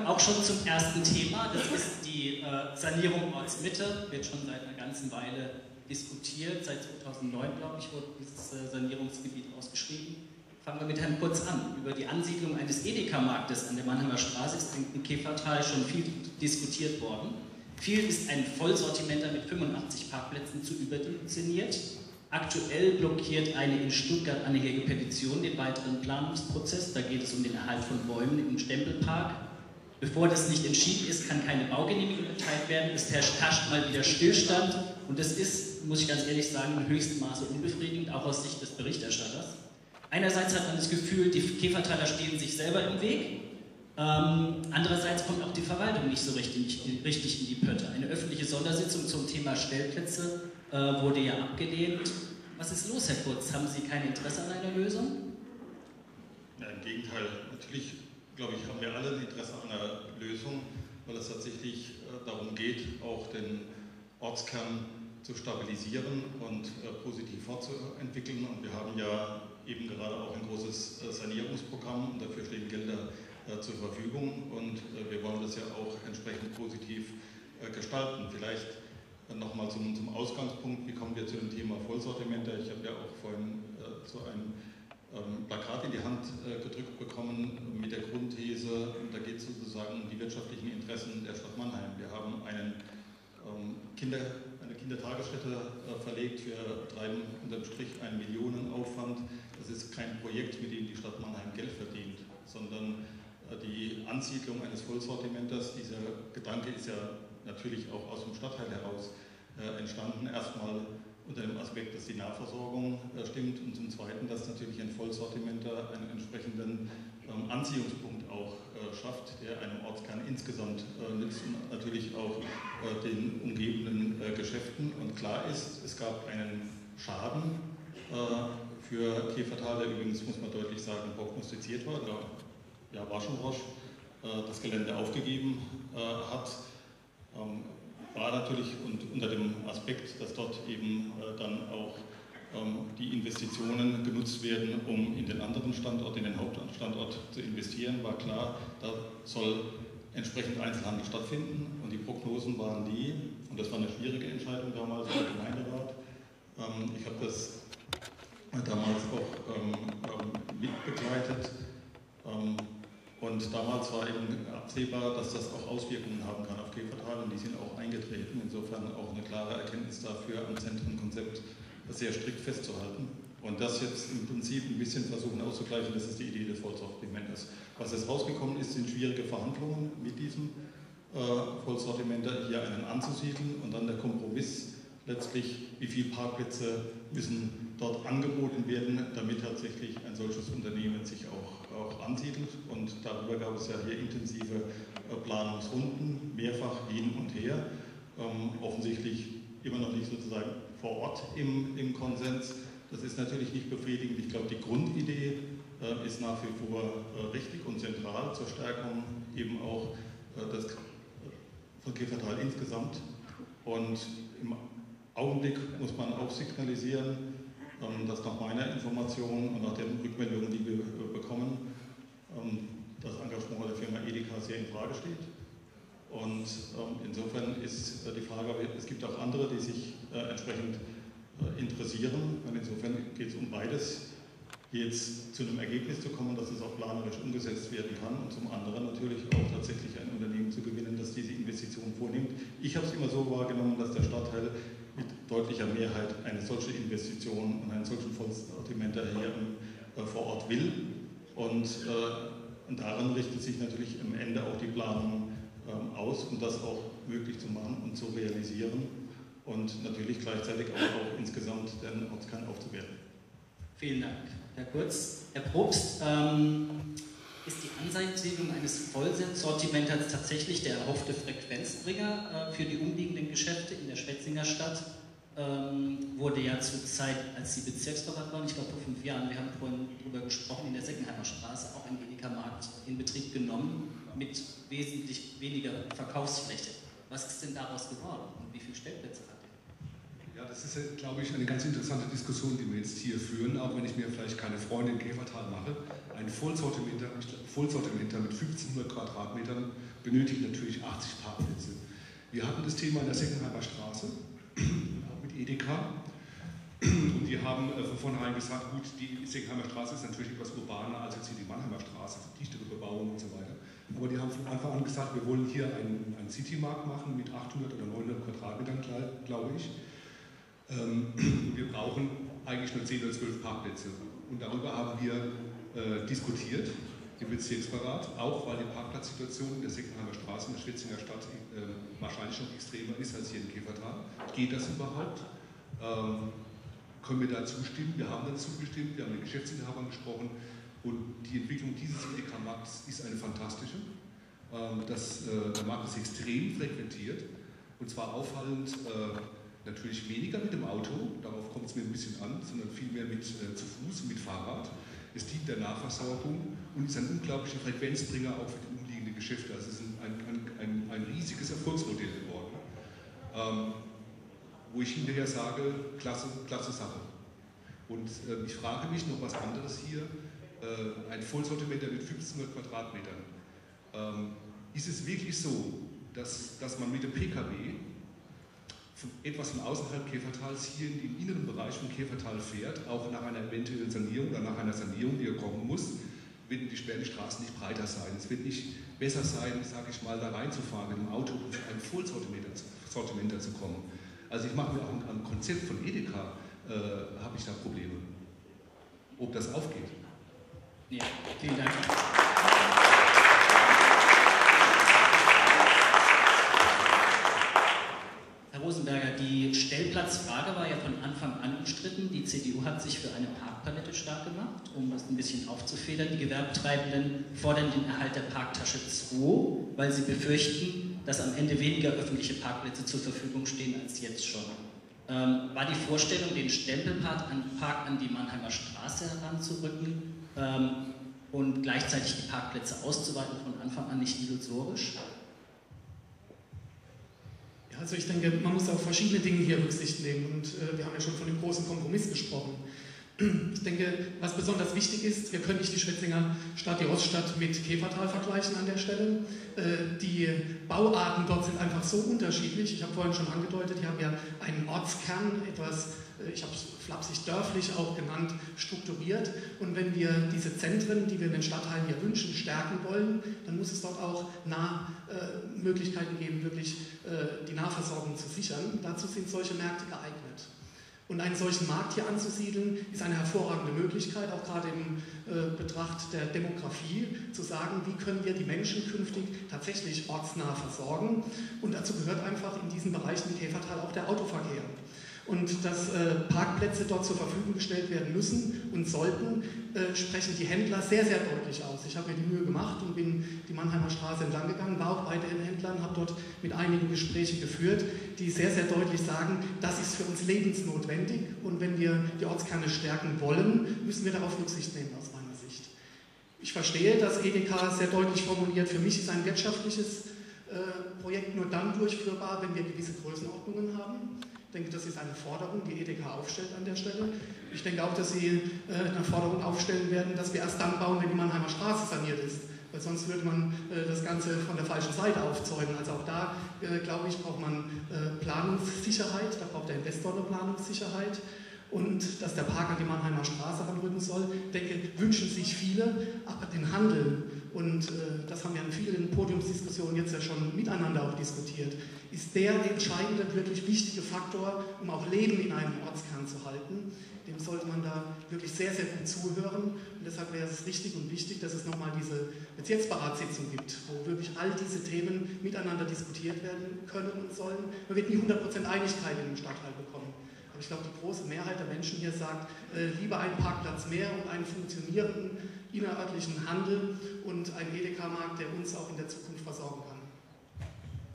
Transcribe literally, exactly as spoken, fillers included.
auch schon zum ersten Thema. Das ist die äh, Sanierung Ortsmitte. Wird schon seit einer ganzen Weile diskutiert. Seit zweitausendneun, glaube ich, wurde dieses äh, Sanierungsgebiet ausgeschrieben. Fangen wir mit Herrn Kurz an. Über die Ansiedlung eines Edeka-Marktes an der Mannheimer Straße ist in Kefertal schon viel diskutiert worden. Viel ist ein Vollsortimenter mit fünfundachtzig Parkplätzen zu überdimensioniert. Aktuell blockiert eine in Stuttgart anhängige Petition den weiteren Planungsprozess. Da geht es um den Erhalt von Bäumen im Stempelpark. Bevor das nicht entschieden ist, kann keine Baugenehmigung erteilt werden. Es herrscht, herrscht mal wieder Stillstand. Und das ist, muss ich ganz ehrlich sagen, in höchstem Maße unbefriedigend, auch aus Sicht des Berichterstatters. Einerseits hat man das Gefühl, die Kefertaler stehen sich selber im Weg. Ähm, andererseits kommt auch die Verwaltung nicht so richtig, richtig in die Pötte. Eine öffentliche Sondersitzung zum Thema Stellplätze äh, wurde ja abgelehnt. Was ist los, Herr Kurz? Haben Sie kein Interesse an einer Lösung? Ja, im Gegenteil. Natürlich, glaube ich, haben wir alle ein Interesse an einer Lösung, weil es tatsächlich äh, darum geht, auch den Ortskern zu stabilisieren und äh, positiv fortzuentwickeln. Und wir haben ja eben gerade auch ein großes äh, Sanierungsprogramm und dafür stehen Gelder äh, zur Verfügung und äh, wir wollen das ja auch entsprechend positiv äh, gestalten. Vielleicht äh, nochmal zum, zum Ausgangspunkt, wie kommen wir zu dem Thema Vollsortimenter? Ich habe ja auch vorhin äh, so ein ähm, Plakat in die Hand äh, gedrückt bekommen mit der Grundthese, da geht es sozusagen um die wirtschaftlichen Interessen der Stadt Mannheim. Wir haben einen ähm, Kinder eine Kindertagesstätte äh, verlegt. Wir treiben unterm Strich einen Millionenaufwand. Das ist kein Projekt, mit dem die Stadt Mannheim Geld verdient, sondern äh, die Ansiedlung eines Vollsortimenters, dieser Gedanke ist ja natürlich auch aus dem Stadtteil heraus äh, entstanden. Erstmal unter dem Aspekt, dass die Nahversorgung äh, stimmt und zum Zweiten, dass natürlich ein Vollsortimenter einen entsprechenden ähm, Anziehungspunkt auch äh, schafft, der einem Ortskern insgesamt äh, nützt und natürlich auch äh, den umgebenden äh, Geschäften. Und klar ist, es gab einen Schaden äh, für Kefertal, der übrigens, muss man deutlich sagen, prognostiziert war. Da ja, Waschenrosch äh, das Gelände aufgegeben äh, hat. Ähm, war natürlich und unter dem Aspekt, dass dort eben äh, dann auch ähm, die Investitionen genutzt werden, um in den anderen Standort, in den Hauptstandort zu investieren, war klar, da soll entsprechend Einzelhandel stattfinden und die Prognosen waren die, und das war eine schwierige Entscheidung damals im Gemeinderat, ähm, ich habe das damals auch ähm, ähm, mitbegleitet, ähm, und damals war eben absehbar, dass das auch Auswirkungen haben kann auf Kefertal und die sind auch eingetreten. Insofern auch eine klare Erkenntnis dafür, am Zentrenkonzept sehr strikt festzuhalten. Und das jetzt im Prinzip ein bisschen versuchen auszugleichen, das ist die Idee des Vollsortimenters. Was jetzt rausgekommen ist, sind schwierige Verhandlungen mit diesem äh, Vollsortimenter, hier einen anzusiedeln und dann der Kompromiss letztlich, wie viele Parkplätze müssen dort angeboten werden, damit tatsächlich ein solches Unternehmen sich auch, auch ansiedelt. Und darüber gab es ja hier intensive äh, Planungsrunden, mehrfach hin und her. Ähm, offensichtlich immer noch nicht sozusagen vor Ort im, im Konsens. Das ist natürlich nicht befriedigend. Ich glaube, die Grundidee äh, ist nach wie vor äh, richtig und zentral zur Stärkung eben auch äh, des, von Kefertal insgesamt. Und im Augenblick muss man auch signalisieren, dass nach meiner Information und nach den Rückmeldungen, die wir bekommen, das Engagement der Firma Edeka sehr in Frage steht. Und insofern ist die Frage, es gibt auch andere, die sich entsprechend interessieren. Und insofern geht es um beides, jetzt zu einem Ergebnis zu kommen, dass es auch planerisch umgesetzt werden kann und zum anderen natürlich auch tatsächlich ein Unternehmen zu gewinnen, das diese Investition vornimmt. Ich habe es immer so wahrgenommen, dass der Stadtteil mit deutlicher Mehrheit eine solche Investition und einen solchen Vollsortimenter hier äh, vor Ort will. Und, äh, und daran richtet sich natürlich am Ende auch die Planung äh, aus, um das auch möglich zu machen und zu realisieren und natürlich gleichzeitig auch, auch insgesamt den Ortskern aufzuwerten. Vielen Dank. Herr Kurz, Herr Probst, ähm, ist die Ansiedlung eines Vollsortimenters tatsächlich der erhoffte Frequenzbringer äh, für die umliegenden Geschäfte in der Schwetzinger Stadt? Ähm, wurde ja zur Zeit, als Sie Bezirksverwalter waren, ich glaube vor fünf Jahren, wir haben vorhin darüber gesprochen, in der Seckenheimer Straße auch ein Edeka-Markt in Betrieb genommen mit wesentlich weniger Verkaufsfläche. Was ist denn daraus geworden und wie viele Stellplätze hat Ja, das ist, glaube ich, eine ganz interessante Diskussion, die wir jetzt hier führen, auch wenn ich mir vielleicht keine Freunde in Käfertal mache. Ein Vollsortimenter, Vollsortimenter mit fünfzehnhundert Quadratmetern benötigt natürlich achtzig Parkplätze. Wir hatten das Thema in der Seckenheimer Straße, auch mit Edeka. Und die haben äh, von vornherein gesagt, gut, die Seckenheimer Straße ist natürlich etwas urbaner als jetzt hier die Mannheimer Straße, dichtere Bebauung und so weiter. Aber die haben von Anfang an gesagt, wir wollen hier einen, einen Citymarkt machen mit achthundert oder neunhundert Quadratmetern, glaube ich. Ähm, wir brauchen eigentlich nur zehn oder zwölf Parkplätze. Und darüber haben wir äh, diskutiert im Bezirksrat, auch weil die Parkplatzsituation in der Seckenheimer Straße in der Schwetzinger Stadt äh, wahrscheinlich noch extremer ist als hier in Käfertal. Geht das überhaupt? Ähm, können wir da zustimmen? Wir haben dazu gestimmt, wir haben mit Geschäftsinhabern gesprochen und die Entwicklung dieses Edeka-Markts ist eine fantastische. Ähm, das, äh, der Markt ist extrem frequentiert und zwar auffallend äh, natürlich weniger mit dem Auto, darauf kommt es mir ein bisschen an, sondern vielmehr mit äh, zu Fuß und mit Fahrrad. Es dient der Nahversorgung und ist ein unglaublicher Frequenzbringer auch für die umliegenden Geschäfte. Also es ist ein, ein, ein, ein riesiges Erfolgsmodell geworden, ähm, wo ich hinterher sage, klasse, klasse Sache. Und äh, ich frage mich noch was anderes hier, äh, ein Vollsortimenter mit fünfzehnhundert Quadratmetern. Ähm, ist es wirklich so, dass, dass man mit dem P K W von etwas von außerhalb Käfertals hier in den inneren Bereich von Käfertal fährt, auch nach einer eventuellen Sanierung oder nach einer Sanierung, die ja kommen muss, wird die Sperrstraße nicht breiter sein. Es wird nicht besser sein, sage ich mal, da reinzufahren mit dem Auto und für ein Vollsortimenter zu kommen. Also ich mache mir auch am, am Konzept von Edeka, äh, habe ich da Probleme. Ob das aufgeht? Ja, vielen Dank. Herr Rosenberger, die Stellplatzfrage war ja von Anfang an umstritten. Die C D U hat sich für eine Parkpalette stark gemacht, um das ein bisschen aufzufedern. Die Gewerbetreibenden fordern den Erhalt der Parktasche zwei, weil sie befürchten, dass am Ende weniger öffentliche Parkplätze zur Verfügung stehen als jetzt schon. Ähm, war die Vorstellung, den Stempelpark an, Park an die Mannheimer Straße heranzurücken ähm, und gleichzeitig die Parkplätze auszuweiten, von Anfang an nicht illusorisch? Also ich denke, man muss auf verschiedene Dinge hier Rücksicht nehmen und äh, wir haben ja schon von dem großen Kompromiss gesprochen. Ich denke, was besonders wichtig ist, wir können nicht die Schwetzinger Stadt, die Oststadt mit Käfertal vergleichen an der Stelle. Äh, die Bauarten dort sind einfach so unterschiedlich. Ich habe vorhin schon angedeutet, die haben ja einen Ortskern, etwas, äh, ich habe es flapsig dörflich auch genannt, strukturiert. Und wenn wir diese Zentren, die wir in den Stadtteilen hier wünschen, stärken wollen, dann muss es dort auch nah äh, Möglichkeiten geben, wirklich äh, die Nahversorgung zu sichern. Dazu sind solche Märkte geeignet. Und einen solchen Markt hier anzusiedeln, ist eine hervorragende Möglichkeit, auch gerade im äh, Betracht der Demografie, zu sagen, wie können wir die Menschen künftig tatsächlich ortsnah versorgen. Und dazu gehört einfach in diesen Bereichen wie Käfertal auch der Autoverkehr. Und dass äh, Parkplätze dort zur Verfügung gestellt werden müssen und sollten, äh, sprechen die Händler sehr, sehr deutlich aus. Ich habe mir die Mühe gemacht und bin die Mannheimer Straße entlang gegangen, war auch bei den Händlern, habe dort mit einigen Gespräche geführt, die sehr, sehr deutlich sagen, das ist für uns lebensnotwendig und wenn wir die Ortskerne stärken wollen, müssen wir darauf Rücksicht nehmen aus meiner Sicht. Ich verstehe, dass Edeka sehr deutlich formuliert, für mich ist ein wirtschaftliches äh, Projekt nur dann durchführbar, wenn wir gewisse Größenordnungen haben. Ich denke, das ist eine Forderung, die Edeka aufstellt an der Stelle. Ich denke auch, dass sie äh, eine Forderung aufstellen werden, dass wir erst dann bauen, wenn die Mannheimer Straße saniert ist. Weil sonst würde man äh, das Ganze von der falschen Seite aufzäumen. Also auch da, äh, glaube ich, braucht man äh, Planungssicherheit, da braucht der Investor eine Planungssicherheit. Und dass der Park an die Mannheimer Straße ranrücken soll, denke, wünschen sich viele, aber den Handel, und äh, das haben wir in vielen Podiumsdiskussionen jetzt ja schon miteinander auch diskutiert, ist der entscheidende, wirklich wichtige Faktor, um auch Leben in einem Ortskern zu halten. Dem sollte man da wirklich sehr, sehr gut zuhören. Und deshalb wäre es richtig und wichtig, dass es nochmal diese Bezirksberatssitzung gibt, wo wirklich all diese Themen miteinander diskutiert werden können und sollen. Man wird nie hundert Prozent Einigkeit in dem Stadtteil bekommen. Aber ich glaube, die große Mehrheit der Menschen hier sagt, äh, lieber einen Parkplatz mehr und einen funktionierenden innerörtlichen Handel und einen Edeka-Markt, der uns auch in der Zukunft versorgen kann.